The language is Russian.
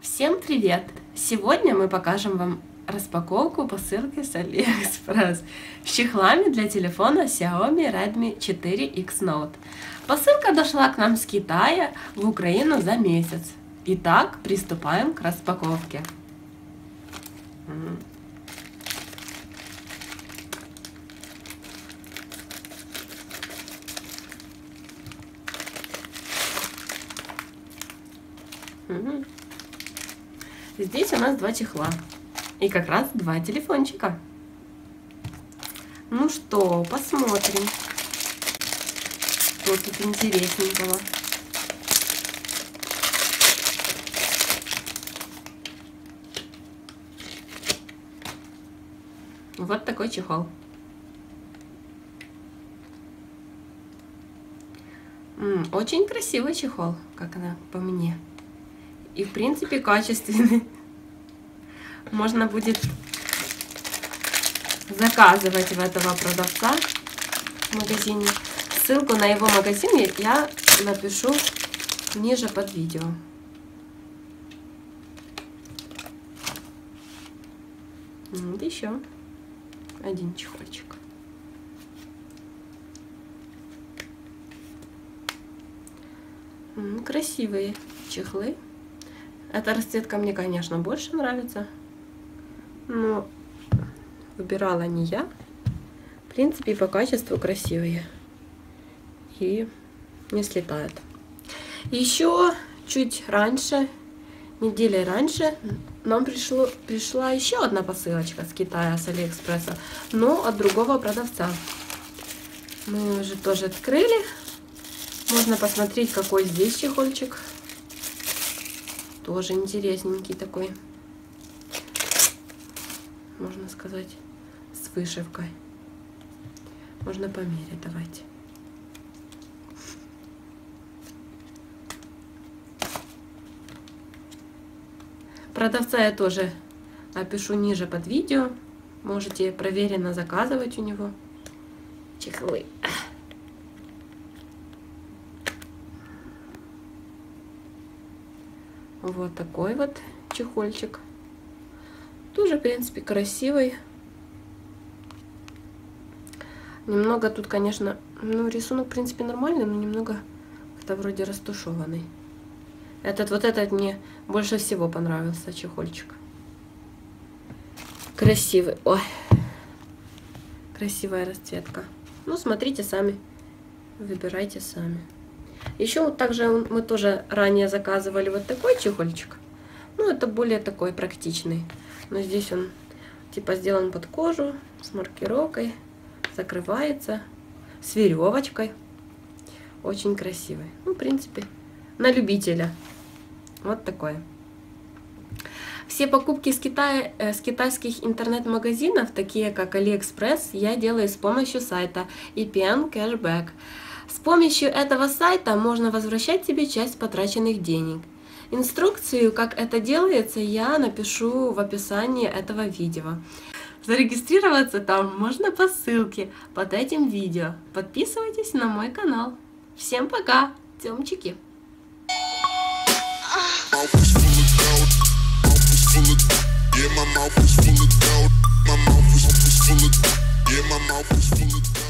Всем привет! Сегодня мы покажем вам распаковку посылки с AliExpress с чехлами для телефона Xiaomi Redmi 4X Note. Посылка дошла к нам с Китая в Украину за месяц. Итак, приступаем к распаковке. Здесь у нас два чехла и как раз два телефончика. Ну что, посмотрим, что тут интересненького. Вот такой чехол. Очень красивый чехол, как она по мне. И в принципе качественный. Можно будет заказывать в этого продавца в магазине. Ссылку на его магазин я напишу ниже под видео. Вот еще один чехольчик. Красивые чехлы. Эта расцветка мне, конечно, больше нравится, но выбирала не я. В принципе, по качеству красивые и не слетают. Еще чуть раньше, недели раньше, нам пришла еще одна посылочка с Китая, с AliExpress, но от другого продавца. Мы уже тоже открыли. Можно посмотреть, какой здесь чехольчик. Тоже интересненький такой, можно сказать, с вышивкой. Можно померить, давайте. Продавца я тоже опишу ниже под видео. Можете проверенно заказывать у него чехлы. Вот такой вот чехольчик. Тоже, в принципе, красивый. Немного тут, конечно, ну, рисунок, в принципе, нормальный, но немного как-то вроде растушеванный. Этот мне больше всего понравился чехольчик. Красивый. Ой. Красивая расцветка. Ну, смотрите сами. Выбирайте сами. Еще вот также мы тоже ранее заказывали вот такой чехольчик. Ну, это более такой практичный. Но здесь он типа сделан под кожу, с маркировкой, закрывается, с веревочкой. Очень красивый. Ну, в принципе, на любителя. Вот такой. Все покупки с Китая, с китайских интернет-магазинов, такие как AliExpress, я делаю с помощью сайта EPN Cashback. С помощью этого сайта можно возвращать себе часть потраченных денег. Инструкцию, как это делается, я напишу в описании этого видео. Зарегистрироваться там можно по ссылке под этим видео. Подписывайтесь на мой канал. Всем пока, тёмчики! Yeah, my mouth was full of doubt. My mouth was full of, yeah, my mouth was full of